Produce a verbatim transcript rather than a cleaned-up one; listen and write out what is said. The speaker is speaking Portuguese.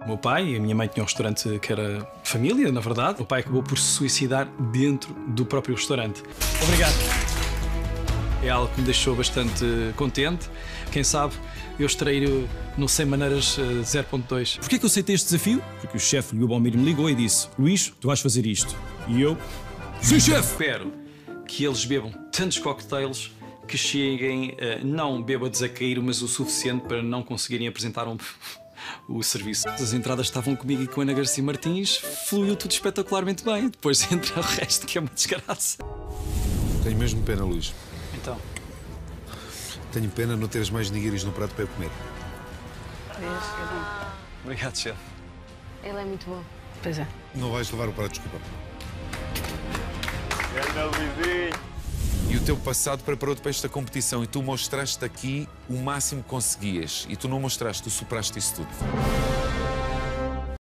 meu pai, a minha mãe tinha um restaurante que era família, na verdade. O meu pai acabou por se suicidar dentro do próprio restaurante. Obrigado. É algo que me deixou bastante contente. Quem sabe eu estarei no cem maneiras zero ponto dois. Porquê que eu aceitei este desafio? Porque o chefe Lubomir me ligou e disse: Luís, tu vais fazer isto. E eu... Sim, chefe! Espero que eles bebam tantos cocktails que cheguem, uh, não bêbados a cair, mas o suficiente para não conseguirem apresentar um... o serviço. As entradas estavam comigo e com a Ana Garcia Martins, fluiu tudo espetacularmente bem. Depois entra o resto, que é uma desgraça. Tenho mesmo pena, Luís. Então? Tenho pena não teres mais nigiris no prato para eu comer. Obrigado, chefe. Ele é muito bom. Pois é. Não vais levar o prato, desculpa. E o teu passado preparou-te para esta competição e tu mostraste aqui o máximo que conseguias. E tu não mostraste, tu superaste isso tudo.